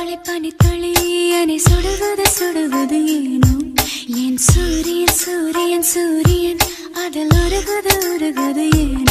பனி துளியனை சுடுவது சுடுவது ஏனோ என் சூரியன் சூரியன் சூரியன் அதில் உருகுது உருகுது ஏனோ